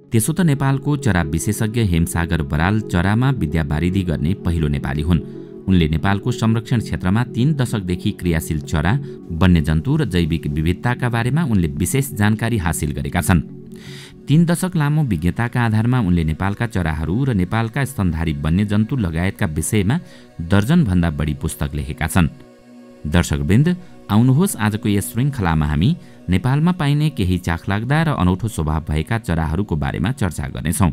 त्यसो त नेपालको चरा विशेषज्ञ हेमसागर बराल चरामा विद्यावारिधि गर्ने पहिलो नेपाली हुन्। उनले नेपालको संरक्षण क्षेत्रमा 3 दशकदेखि क्रियाशील चरा, वन्यजन्तु र जैविक विविधताका बारेमा उनले विशेष जानकारी हासिल गरेका छन्। 3 दशक लामो विज्ञताका आधारमा उनले नेपालका चराहरू र नेपालका स्तनधारी वन्यजन्तु लगायतका विषयमा दर्जनभन्दा बढी पुस्तक लेखेका छन्। दर्शकवृन्द, आउनुहोस् आजको यस श्रृङ्खलामा हामी नेपालमा पाइने केही चाखलाग्दा र अनौठो स्वभाव भएका चराहरूको बारेमा चर्चा गर्नेछौँ।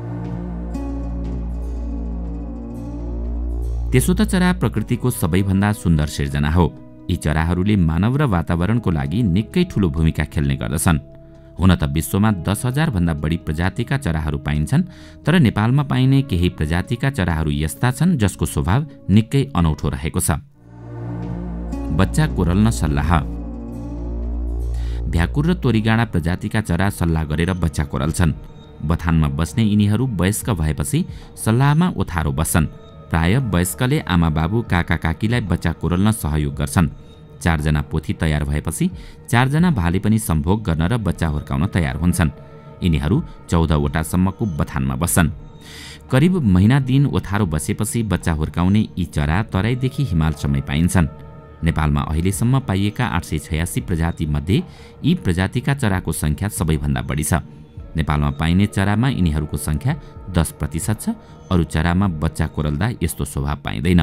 त्यसो त चरा प्रकृतिको सबैभन्दा सुन्दर सिर्जना हो। यी चराहरूले मानव र वातावरणको लागि निकै ठूलो भूमिका खेल्ने गर्दछन्। हुन त विश्वमा 10,000 भन्दा बढी प्रजातिका चराहरू पाइन्छन्, तर नेपालमा पाइने केही प्रजातिका चराहरू यस्ता छन् जसको स्वभाव निकै अनौठो रहेको छ। बच्चा कोरल्न सल्लाह। भ्याकुर र तोरीगाँडा प्रजातिका चरा सल्लाह गरेर बच्चा कोरल्छन्। बथानमा बस्ने यिनीहरू वयस्क भएपछि सल्लाहमा ओथारो बस्छन्। प्राय वयस्कले आमा बाबु काका काकीलाई बच्चा कोरल्न सहयोग गर्छन्। 4 जना पोथी तयार भएपछि 4 जना भाले पनि सम्भोग गर्न र बच्चा हुर्काउन तयार हुन्छन्। यिनीहरू 14 वटासम्मको बथानमा बस्छन्। करिब महिना दिन ओथारो बसेपछि बच्चा हुर्काउने यी चरा तराईदेखि हिमालसम्मै पाइन्छन्। नेपालमा अहिलेसम्म पाइएका 886 प्रजाति मध्ये यी प्रजातिका चराको संख्या सबैभन्दा बढी छ। नेपालमा पाइने चरामा यिनीहरूको संख्या 10% छ। अरू चरामा बच्चा कोरल्दा यस्तो स्वभाव पाइँदैन।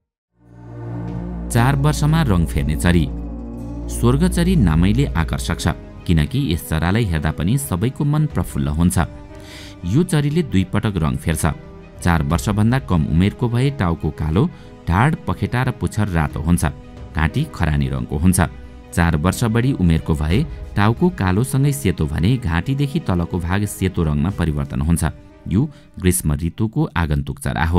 4 वर्षमा रङ फेर्ने चरी। स्वर्गचरी नामैले आकर्षक छ, किनकि यस चरालाई हेर्दा पनि सबैको मन प्रफुल्ल हुन्छ। यो चरीले 2 पटक रङ फेर्छ। 4 वर्षभन्दा कम उमेरको भए टाउको कालो, ढाड, पखेटा र पुच्छर रातो हुन्छ। घाँटी खरानी रङको हुन्छ। 4 वर्ष बढी उमेरको भए टाउको कालोसँगै सेतो भने घाँटीदेखि तलको भाग सेतो रङमा परिवर्तन हुन्छ। यो ग्रीष्म ऋतुको आगन्तुक चरा हो।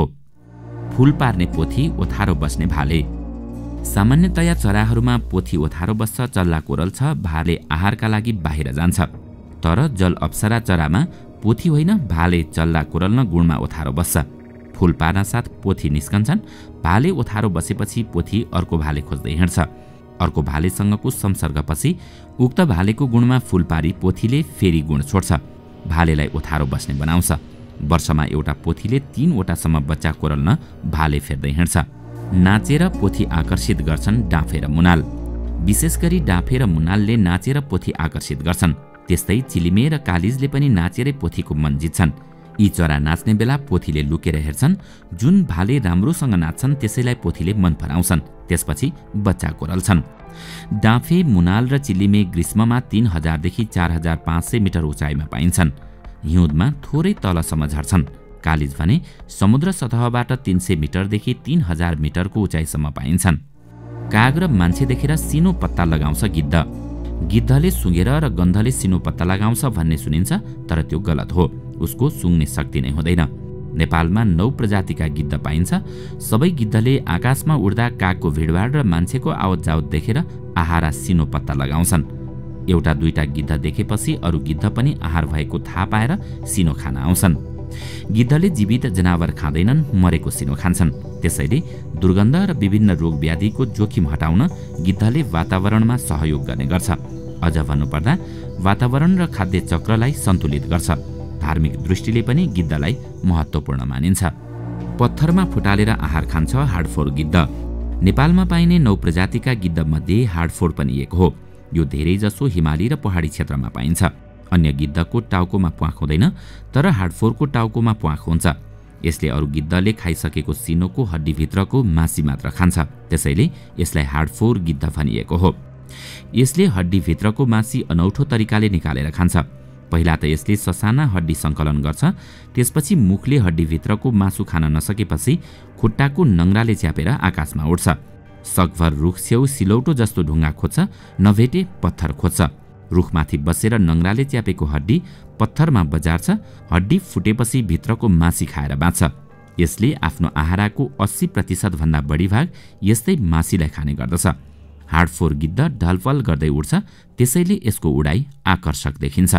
फूल पार्ने पोथी, ओथारो बस्ने भाले। सामान्यतया चराहरूमा पोथी ओथारो बस्छ, चल्ला कोरल्छ, भाले आहारका लागि बाहिर जान्छ। तर जल अप्सरा चरामा पोथी होइन, भाले चल्ला कोरल्न गुणमा ओथारो बस्छ। फूल पार्न साथ पोथी निस्कन्छन्। भाले ओथारो बसेपछि पोथी अर्को भाले खोज्दै हिँड्छ। अर्को भालेसँगको संसर्गपछि उक्त भालेको गुणमा फूल पारी पोथीले फेरि गुण छोड्छ, भालेलाई ओथारो बस्ने बनाउँछ। वर्षमा एउटा पोथीले 3 वटासम्म बच्चा कोरल्न भाले फेर्दै हिँड्छ। नाचेर पोथी आकर्षित गर्छन् डाँफे र मुनाल। विशेष गरी डाँफे र मुनालले नाचेर पोथी आकर्षित गर्छन्। त्यस्तै चिलिमे र कालिजले पनि नाचेरै पोथीको मन जित्छन्। यी चरा नाच्ने बेला पोथीले लुकेर हेर्छन्। जुन भाले राम्रोसँग नाच्छन् त्यसैलाई पोथीले मन पराउँछन्। त्यसपछि बच्चा कोरल्छन्। डाँफे, मुनाल र चिलिमे ग्रीष्ममा 3000 देखि 4500 मिटर उचाइमा पाइन्छन्। हिउँदमा थोरै तलसम्म झर्छन्। कालिज भने समुद्र सतहबाट 300 मिटरदेखि 3000 मिटरको उचाइसम्म पाइन्छन्। काग र मान्छे देखेर सिनो पत्ता लगाउँछ गिद्ध। गिद्धले सुँगेर र गन्धले सिनो पत्ता लगाउँछ भन्ने सुनिन्छ, तर त्यो गलत हो। उसको सुँग्ने शक्ति नै हुँदैन। नेपालमा 9 प्रजातिका गिद्ध पाइन्छ। सबै गिद्धले आकाशमा उड्दा कागको भिडभाड र मान्छेको आवत जावत देखेर आहारा सिनो पत्ता लगाउँछन्। एउटा 2टा गिद्ध देखेपछि अरू गिद्ध पनि आहार भएको थाहा पाएर सिनो खान आउँछन्। गिद्धले जीवित जनावर खाँदैनन्, मरेको सिनो खान्छन्। त्यसैले दुर्गन्ध र विभिन्न रोग व्याधिको जोखिम हटाउन गिद्धले वातावरणमा सहयोग गर्ने गर्छ। अझ भन्नुपर्दा वातावरण र खाद्य चक्रलाई सन्तुलित गर्छ। धार्मिक दृष्टिले पनि गिद्धलाई महत्त्वपूर्ण मानिन्छ। पत्थरमा फुटालेर आहार खान्छ हाडफोर गिद्ध। नेपालमा पाइने 9 प्रजातिका गिद्ध मध्ये हाडफोर पनि एक हो। यो धेरैजसो हिमाली र पहाडी क्षेत्रमा पाइन्छ। अन्य गिद्धको टाउकोमा प्वाख हुँदैन, तर हाडफोरको टाउकोमा प्वाख हुन्छ। यसले अरू गिद्धले खाइसकेको सिनोको हड्डीभित्रको मासी मात्र खान्छ। त्यसैले यसलाई हाडफोर गिद्ध भनिएको हो। यसले हड्डीभित्रको मासी अनौठो तरिकाले निकालेर खान्छ। पहिला त यसले ससाना हड्डी सङ्कलन गर्छ। त्यसपछि मुखले हड्डीभित्रको मासु खान नसकेपछि खुट्टाको नङ्ग्राले च्यापेर आकाशमा उड्छ। सकभर रुख छेउ सिलौटो जस्तो ढुङ्गा खोज्छ, नभेटे पत्थर खोज्छ। रुखमाथि बसेर नङ्ग्राले च्यापेको हड्डी पत्थरमा बजार्छ। हड्डी फुटेपछि भित्रको मासी खाएर बाँच्छ। यसले आफ्नो आहाराको 80% भन्दा बढी भाग यस्तै मासीलाई खाने गर्दछ। हाडफोर गिद्ध ढलफल गर्दै उड्छ, त्यसैले यसको उडाइ आकर्षक देखिन्छ।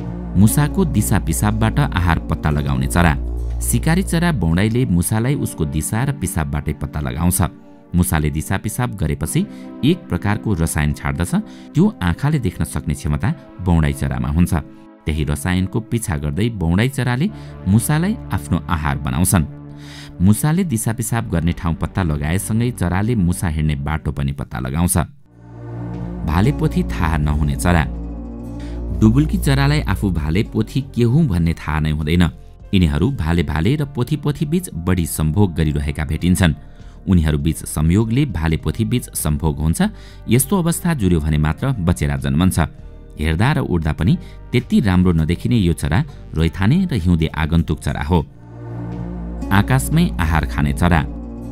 मुसाको दिशा पिसाबबाट आहार पत्ता लगाउने चरा। शिकारी चरा बौडाइले मुसालाई उसको दिशा र पिसाबबाटै पत्ता लगाउँछ। मुसाले दिशा पिसाब गरेपछि एक प्रकारको रसायन छाड्दछ। त्यो आँखाले देख्न सक्ने क्षमता बौडाइ चरामा हुन्छ। त्यही रसायनको पिछा गर्दै बौडाई चराले मुसालाई आफ्नो आहार बनाउँछन्। मुसाले दिशा पिसाब गर्ने ठाउँ पत्ता लगाएसँगै चराले मुसा हिँड्ने बाटो पनि पत्ता लगाउँछ। भालेपोथी थाहा नहुने चरा। डुबुल्की चरालाई आफू भालेपोथी के हुँ भन्ने थाहा नै हुँदैन। यिनीहरू भाले र पोथी बीच बढी सम्भोग गरिरहेका भेटिन्छन्। उनीहरू बीच संयोगले भालेपोथी बीच सम्भोग हुन्छ। यस्तो अवस्था जुर्यो भने मात्र बचेरा जन्मन्छ। हेर्दा र उड्दा पनि त्यति राम्रो नदेखिने यो चरा रैथाने र हिउँदे आगन्तुक चरा हो। आकाशमै आहार खाने चरा।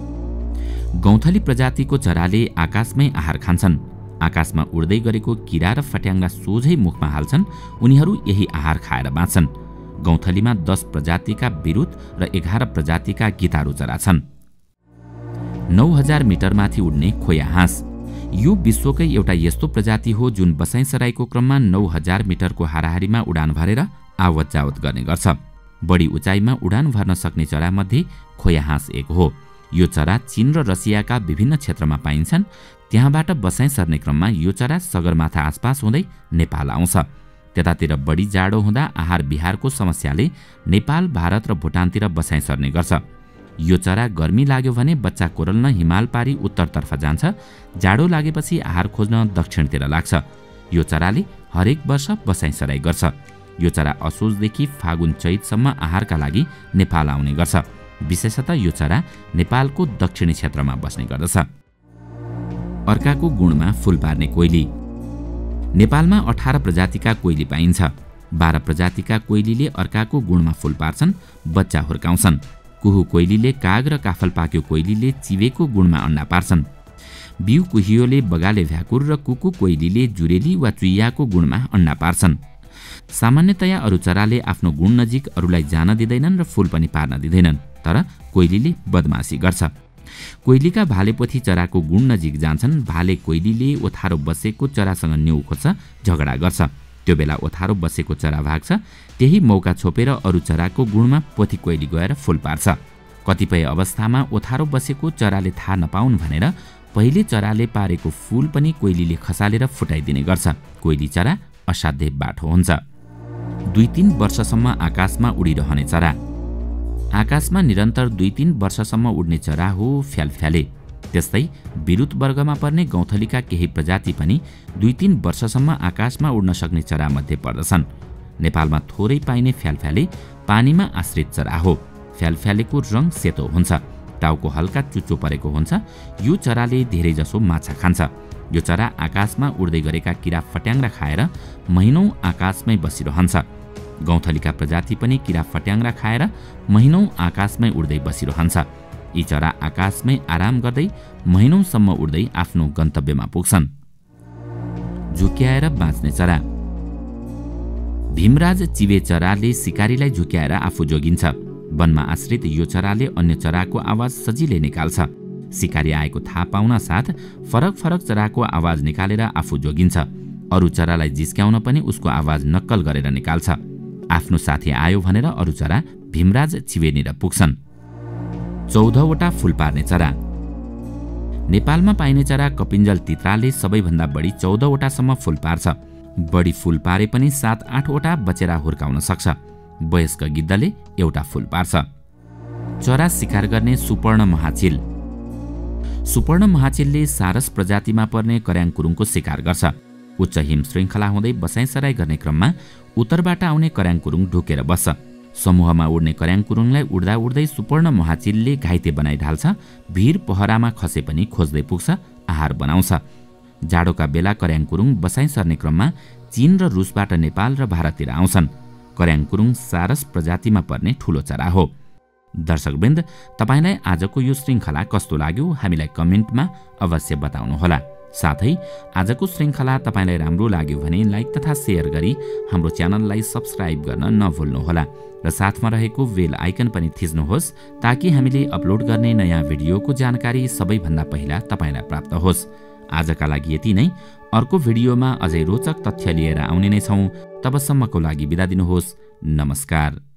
गौँथली प्रजातिको चराले आकाशमै आहार खान्छन्। आकाशमा उड्दै गरेको किरा र फट्याङ्ग्रा सोझै मुखमा हाल्छन्। उनीहरू यही आहार खाएर बाँच्छन्। गौँथलीमा 10 प्रजातिका बिरुत र 11 प्रजातिका गितारो चरा छन्। 9000 मिटरमाथि उड्ने खोया हाँस। यो विश्वकै एउटा यस्तो प्रजाति हो जुन बसाइसराईको क्रममा 9000 मिटरको हाराहारीमा उडान भरेर आवत जावत गर्ने गर्छ। बढी उचाइमा उडान भर्न सक्ने चरामध्ये खोया हाँस एक हो। यो चरा चीन र रसियाका विभिन्न क्षेत्रमा पाइन्छन्। त्यहाँबाट बसाइ सर्ने क्रममा यो चरा सगरमाथा आसपास हुँदै नेपाल आउँछ। त्यतातिर बढी जाडो हुँदा आहार विहारको समस्याले नेपाल, भारत र भुटानतिर बसाइ सर्ने गर्छ। यो चरा गर्मी लाग्यो भने बच्चा कोरल्न हिमाल पारी उत्तरतर्फ जान्छ। जाडो लागेपछि आहार खोज्न दक्षिणतिर लाग्छ। यो चराले हरेक वर्ष बसाइसराई गर्छ। यो चरा असोजदेखि फागुन चैतसम्म आहारका लागि नेपाल आउने गर्छ। विशेषतः यो चरा नेपालको दक्षिणी क्षेत्रमा बस्ने गर्दछ। अर्काको गुणमा फूल पार्ने कोइली। नेपालमा 18 प्रजातिका कोइली पाइन्छ। 12 प्रजातिका कोइलीले अर्काको गुणमा फूल पार्छन्, बच्चा हुर्काउँछन्। कुहु कोइलीले काग र काफल पाक्यो कोइलीले चिवेको गुणमा अन्डा पार्छन्। बिउ कुहियोले बगाले भ्याकुर र कुकु कोइलीले जुरेली वा चुइयाको गुणमा अन्डा पार्छन्। सामान्यतया अरू चराले आफ्नो गुण नजिक अरूलाई जान दिँदैनन् र फूल पनि पार्न दिँदैनन्, तर कोइलीले बदमासी गर्छ। कोइलीका भालेपोथी चराको गुण नजिक जान्छन्। भाले कोइलीले ओथारो बसेको चरासँग न्यु खोज्छ, झगडा गर्छ। त्यो बेला ओथारो बसेको चरा भाग्छ। त्यही मौका छोपेर अरू चराको गुणमा पोथी कोइली गएर फूल पार्छ। कतिपय अवस्थामा ओथारो बसेको चराले थाहा नपाउन् भनेर पहिले चराले पारेको फूल पनि कोइलीले खसालेर फुटाइदिने गर्छ। कोइली चरा असाध्यै बाठो हुन्छ। 2-3 वर्षसम्म आकाशमा उडिरहने चरा। आकाशमा निरन्तर 2-3 वर्षसम्म उड्ने चरा हो फ्यालफ्याले। त्यस्तै बिरुत वर्गमा पर्ने गौँथलीका केही प्रजाति पनि 2-3 वर्षसम्म आकाशमा उड्न सक्ने चरामध्ये पर्दछन्। नेपालमा थोरै पाइने फ्यालफ्याले पानीमा आश्रित चरा हो। फ्यालफ्यालेको रङ सेतो हुन्छ। टाउको हल्का चुच्चो परेको हुन्छ। यो चराले धेरैजसो माछा खान्छ। यो चरा आकाशमा उड्दै गरेका किरा फट्याङ्ग्रा खाएर महिनौं आकाशमै बसिरहन्छ। गौँथलीका प्रजाति पनि किरा फट्याङ्ग्रा खाएर महिनौं आकाशमै उड्दै बसिरहन्छ। यी चरा आकाशमै आराम गर्दै महिनौंसम्म उड्दै आफ्नो गन्तव्यमा पुग्छन्। झुक्याएर बाँच्ने चरा। भीमराज चिवे चराले शिकारीलाई झुक्याएर आफू जोगिन्छ। वनमा आश्रित यो चराले अन्य चराको आवाज सजिलै निकाल्छ। शिकारी आएको थाहा पाउन साथ फरक फरक चराको आवाज निकालेर आफू जोगिन्छ। अरू चरालाई जिस्क्याउन पनि उसको आवाज नक्कल गरेर निकाल्छ। आफ्नो साथी आयो भनेर अरू चरा भीमराज चिवेनिर पुग्छन्। 14 वटा फूल पार्ने चरा। नेपालमा पाइने चरा कपिन्जल तित्राले सबैभन्दा बढी 14 वटासम्म फूल पार्छ। बढी फूल पारे पनि 7-8 वटा बचेरा हुर्काउन सक्छ। वयस्क गिद्धले एउटा फूल पार्छ। चरा शिकार गर्ने सुपर्ण महाचिल। सुपर्ण महाचिलले सारस प्रजातिमा पर्ने कर्याङकुरुङको शिकार गर्छ। उच्च हिम श्रृङ्खला हुँदै बसाइसराई गर्ने क्रममा उत्तरबाट आउने कर्याङकुरुङ ढुकेर बस्छ। समूहमा उड्ने कर्याङकुरुङलाई उड्दा उड्दै सुपर्ण महाचिलले घाइते बनाइढाल्छ। भिर पहरामा खसे पनि खोज्दै पुग्छ, आहार बनाउँछ। जाडोका बेला कर्याङकुरुङ बसाइ सर्ने क्रममा चीन र रुसबाट नेपाल र भारततिर आउँछन्। कर्याङकुरुङ सारस प्रजातिमा पर्ने ठूलो चरा हो। दर्शकवृन्द, तपाईलाई आजको यो श्रृङ्खला कस्तो लाग्यो हामीलाई कमेन्टमा अवश्य बताउनुहोला। साथै आजको श्रृङ्खला तपाईलाई राम्रो लाग्यो भने लाइक तथा शेयर गरी हाम्रो च्यानललाई सब्स्क्राइब गर्न नभुल्नुहोला र साथमा रहेको बेल आइकन पनि थिच्नुहोस् ताकि हामीले अपलोड गर्ने नयाँ भिडियोको जानकारी सबैभन्दा पहिला तपाईलाई प्राप्त होस्। आजका लागि यति नै। अर्को भिडियोमा अझै रोचक तथ्य लिएर आउने नै छौं। तबसम्मको लागि बिदा दिनुहोस्। नमस्कार।